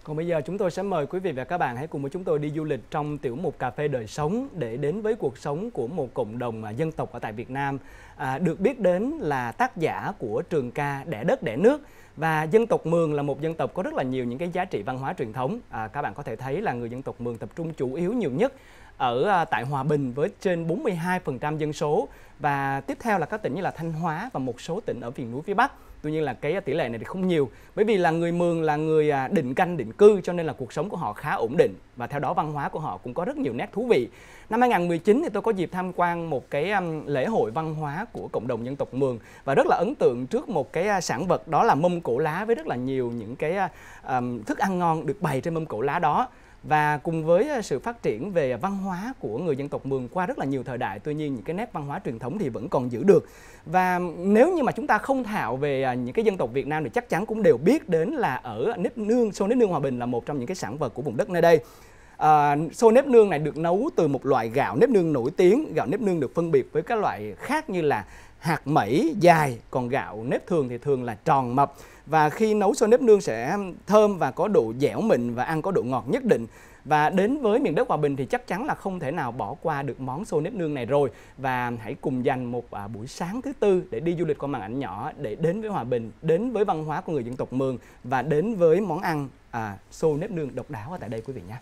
Còn bây giờ chúng tôi sẽ mời quý vị và các bạn hãy cùng với chúng tôi đi du lịch trong tiểu mục Cà phê đời sống để đến với cuộc sống của một cộng đồng dân tộc ở tại Việt Nam được biết đến là tác giả của trường ca Đẻ Đất Đẻ Nước. Và dân tộc Mường là một dân tộc có rất là nhiều những cái giá trị văn hóa truyền thống. Các bạn có thể thấy là người dân tộc Mường tập trung chủ yếu nhiều nhất ở tại Hòa Bình với trên 42% dân số. Và tiếp theo là các tỉnh như là Thanh Hóa và một số tỉnh ở miền núi phía Bắc. Tuy nhiên là cái tỷ lệ này thì không nhiều, bởi vì là người Mường là người định canh định cư, cho nên là cuộc sống của họ khá ổn định và theo đó văn hóa của họ cũng có rất nhiều nét thú vị. Năm 2019 thì tôi có dịp tham quan một cái lễ hội văn hóa của cộng đồng dân tộc Mường và rất là ấn tượng trước một cái sản vật, đó là mâm cỗ lá với rất là nhiều những cái thức ăn ngon được bày trên mâm cỗ lá đó. Và cùng với sự phát triển về văn hóa của người dân tộc Mường qua rất là nhiều thời đại, tuy nhiên những cái nét văn hóa truyền thống thì vẫn còn giữ được. Và nếu như mà chúng ta không thạo về những cái dân tộc Việt Nam thì chắc chắn cũng đều biết đến là ở nếp nương, xôi nếp nương Hòa Bình là một trong những cái sản vật của vùng đất nơi đây. Xôi nếp nương này được nấu từ một loại gạo nếp nương nổi tiếng. Gạo nếp nương được phân biệt với các loại khác như là hạt mẩy dài, còn gạo nếp thường thì thường là tròn mập. Và khi nấu xôi nếp nương sẽ thơm và có độ dẻo mịn và ăn có độ ngọt nhất định. Và đến với miền đất Hòa Bình thì chắc chắn là không thể nào bỏ qua được món xôi nếp nương này rồi. Và hãy cùng dành một buổi sáng thứ Tư để đi du lịch qua màn ảnh nhỏ, để đến với Hòa Bình, đến với văn hóa của người dân tộc Mường và đến với món ăn xôi nếp nương độc đáo ở tại đây quý vị nhé.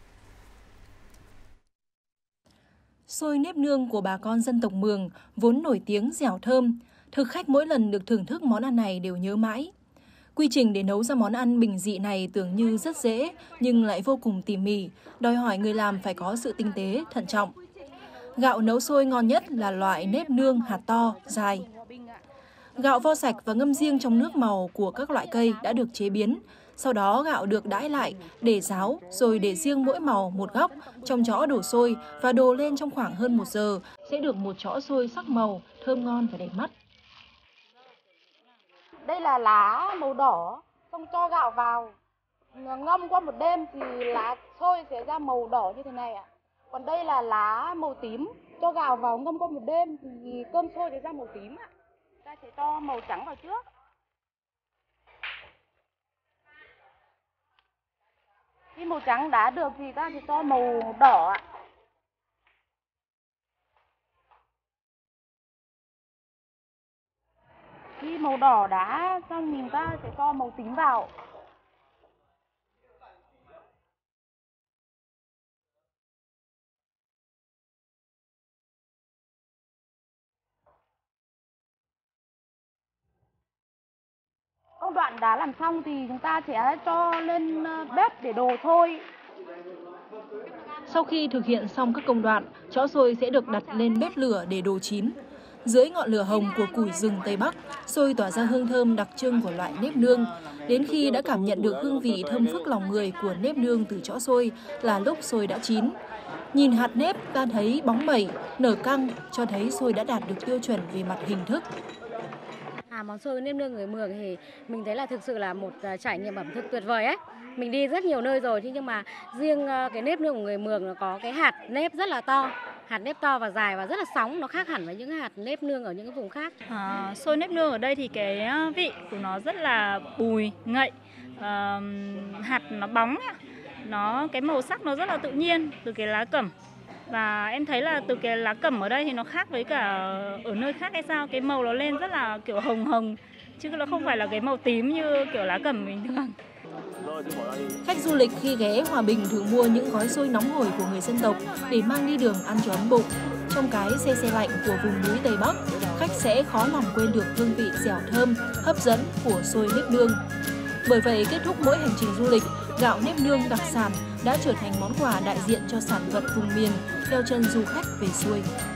Xôi nếp nương của bà con dân tộc Mường vốn nổi tiếng dẻo thơm. Thực khách mỗi lần được thưởng thức món ăn này đều nhớ mãi. Quy trình để nấu ra món ăn bình dị này tưởng như rất dễ nhưng lại vô cùng tỉ mỉ, đòi hỏi người làm phải có sự tinh tế, thận trọng. Gạo nấu xôi ngon nhất là loại nếp nương hạt to, dài. Gạo vo sạch và ngâm riêng trong nước màu của các loại cây đã được chế biến. Sau đó gạo được đãi lại, để ráo, rồi để riêng mỗi màu một góc, trong chõ đổ xôi và đổ lên trong khoảng hơn 1 giờ, sẽ được một chõ xôi sắc màu, thơm ngon và đẹp mắt. Đây là lá màu đỏ, xong cho gạo vào, ngâm qua một đêm thì lá xôi sẽ ra màu đỏ như thế này ạ. Còn đây là lá màu tím, cho gạo vào ngâm qua một đêm thì cơm xôi sẽ ra màu tím ạ. Ta sẽ cho màu trắng vào trước. Khi màu trắng đã được thì ta sẽ cho màu đỏ ạ. Khi màu đỏ đã xong thì ta sẽ cho màu tím vào. Công đoạn đã làm xong thì chúng ta sẽ cho lên bếp để đổ xôi. Sau khi thực hiện xong các công đoạn, chõ xôi sẽ được đặt lên bếp lửa để đổ chín. Dưới ngọn lửa hồng của củi rừng Tây Bắc, xôi tỏa ra hương thơm đặc trưng của loại nếp nương. Đến khi đã cảm nhận được hương vị thơm phức lòng người của nếp nương từ chõ xôi là lúc xôi đã chín. Nhìn hạt nếp ta thấy bóng bẩy, nở căng, cho thấy xôi đã đạt được tiêu chuẩn về mặt hình thức. Món xôi nếp nương người Mường thì mình thấy là thực sự là một trải nghiệm ẩm thực tuyệt vời ấy. Mình đi rất nhiều nơi rồi, nhưng mà riêng cái nếp nương của người Mường nó có cái hạt nếp rất là to. Hạt nếp to và dài và rất là sóng, nó khác hẳn với những hạt nếp nương ở những cái vùng khác. Xôi nếp nương ở đây thì cái vị của nó rất là bùi, ngậy, hạt nó bóng, cái màu sắc nó rất là tự nhiên từ cái lá cẩm. Và em thấy là từ cái lá cẩm ở đây thì nó khác với cả ở nơi khác hay sao, cái màu nó lên rất là kiểu hồng hồng, chứ nó không phải là cái màu tím như kiểu lá cẩm bình thường. Khách du lịch khi ghé Hòa Bình thường mua những gói xôi nóng hổi của người dân tộc để mang đi đường ăn cho ấm bụng. Trong cái se lạnh của vùng núi Tây Bắc, khách sẽ khó lòng quên được hương vị dẻo thơm, hấp dẫn của xôi nếp nương. Bởi vậy, kết thúc mỗi hành trình du lịch, gạo nếp nương đặc sản đã trở thành món quà đại diện cho sản vật vùng miền theo chân du khách về xuôi.